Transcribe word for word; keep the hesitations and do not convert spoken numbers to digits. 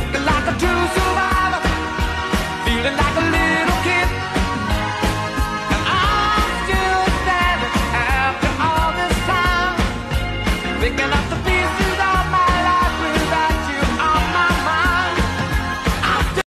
looking like a true survivor, feeling like a little kid. And I'm still standing after all this time, picking up the pieces.